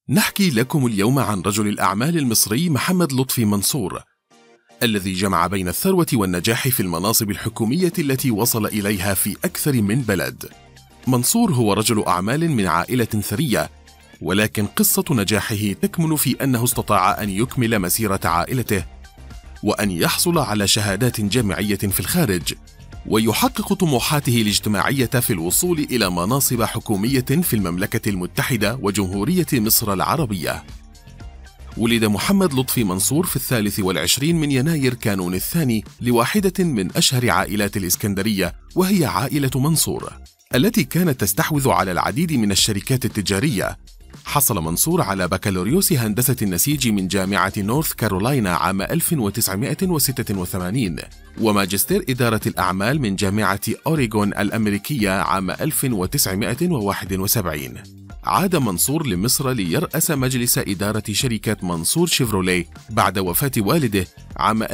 نحكي لكم اليوم عن رجل الأعمال المصري محمد لطفي منصور، الذي جمع بين الثروة والنجاح في المناصب الحكومية التي وصل إليها في أكثر من بلد. منصور هو رجل أعمال من عائلة ثرية، ولكن قصة نجاحه تكمن في أنه استطاع أن يكمل مسيرة عائلته وأن يحصل على شهادات جامعية في الخارج، ويحقق طموحاته الاجتماعية في الوصول إلى مناصب حكومية في المملكة المتحدة وجمهورية مصر العربية. ولد محمد لطفي منصور في 23 من يناير كانون الثاني لواحدة من أشهر عائلات الإسكندرية، وهي عائلة منصور التي كانت تستحوذ على العديد من الشركات التجارية. حصل منصور على بكالوريوس هندسة النسيج من جامعة نورث كارولاينا عام 1986، وماجستير إدارة الأعمال من جامعة أوريغون الأمريكية عام 1971. عاد منصور لمصر ليرأس مجلس إدارة شركة منصور شيفروليه بعد وفاة والده عام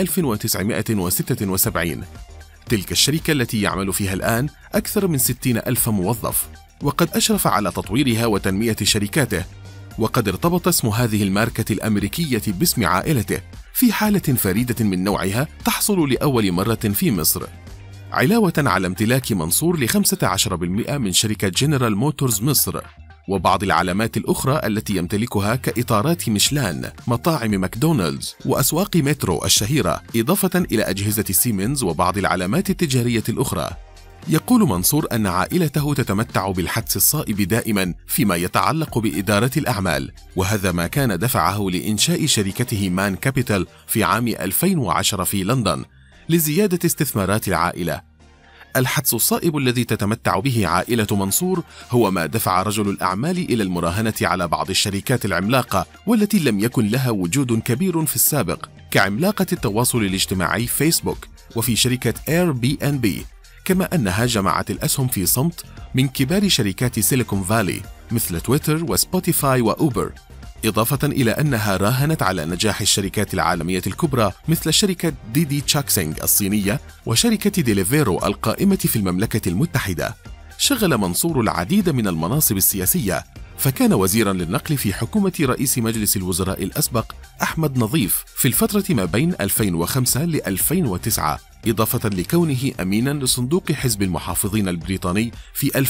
1976. تلك الشركة التي يعمل فيها الآن أكثر من 60,000 موظف، وقد أشرف على تطويرها وتنمية شركاته، وقد ارتبط اسم هذه الماركة الأمريكية باسم عائلته في حالة فريدة من نوعها تحصل لأول مرة في مصر، علاوة على امتلاك منصور ل15% من شركة جنرال موتورز مصر وبعض العلامات الأخرى التي يمتلكها كإطارات ميشلان، مطاعم ماكدونالدز، وأسواق مترو الشهيرة، إضافة إلى أجهزة سيمنز وبعض العلامات التجارية الأخرى. يقول منصور أن عائلته تتمتع بالحدس الصائب دائما فيما يتعلق بإدارة الأعمال، وهذا ما كان دفعه لإنشاء شركته مان كابيتال في عام 2010 في لندن لزيادة استثمارات العائلة. الحدس الصائب الذي تتمتع به عائلة منصور هو ما دفع رجل الأعمال إلى المراهنة على بعض الشركات العملاقة والتي لم يكن لها وجود كبير في السابق، كعملاقة التواصل الاجتماعي فيسبوك، وفي شركة Airbnb، كما أنها جمعت الأسهم في صمت من كبار شركات سيليكون فالي مثل تويتر وسبوتيفاي وأوبر، إضافة إلى أنها راهنت على نجاح الشركات العالمية الكبرى مثل شركة ديدي تشاكسينغ الصينية وشركة ديليفيرو القائمة في المملكة المتحدة. شغل منصور العديد من المناصب السياسية، فكان وزيرا للنقل في حكومة رئيس مجلس الوزراء الأسبق أحمد نظيف في الفترة ما بين 2005 ل 2009، إضافة لكونه أمينا لصندوق حزب المحافظين البريطاني في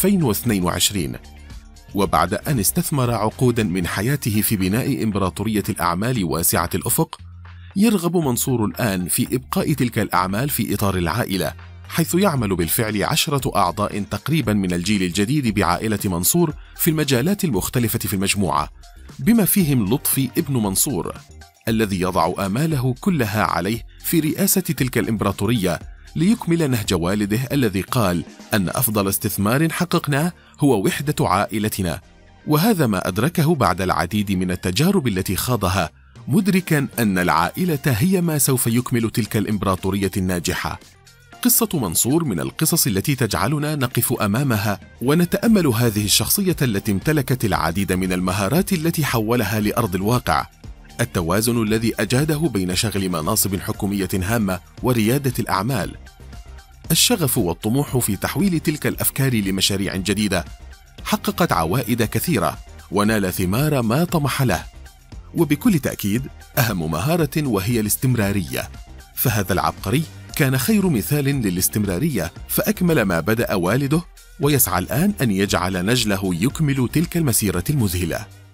2022. وبعد أن استثمر عقودا من حياته في بناء إمبراطورية الأعمال واسعة الأفق، يرغب منصور الآن في إبقاء تلك الأعمال في إطار العائلة، حيث يعمل بالفعل 10 أعضاء تقريبا من الجيل الجديد بعائلة منصور في المجالات المختلفة في المجموعة، بما فيهم لطفي ابن منصور الذي يضع آماله كلها عليه في رئاسة تلك الإمبراطورية ليكمل نهج والده الذي قال أن أفضل استثمار حققناه هو وحدة عائلتنا، وهذا ما أدركه بعد العديد من التجارب التي خاضها، مدركا أن العائلة هي ما سوف يكمل تلك الإمبراطورية الناجحة. قصة منصور من القصص التي تجعلنا نقف أمامها ونتأمل هذه الشخصية التي امتلكت العديد من المهارات التي حولها لأرض الواقع، التوازن الذي أجاده بين شغل مناصب حكومية هامة وريادة الأعمال، الشغف والطموح في تحويل تلك الأفكار لمشاريع جديدة حققت عوائد كثيرة ونال ثمار ما طمح له، وبكل تأكيد أهم مهارة وهي الاستمرارية، فهذا العبقري كان خير مثال للاستمرارية، فأكمل ما بدأ والده ويسعى الآن أن يجعل نجله يكمل تلك المسيرة المذهلة.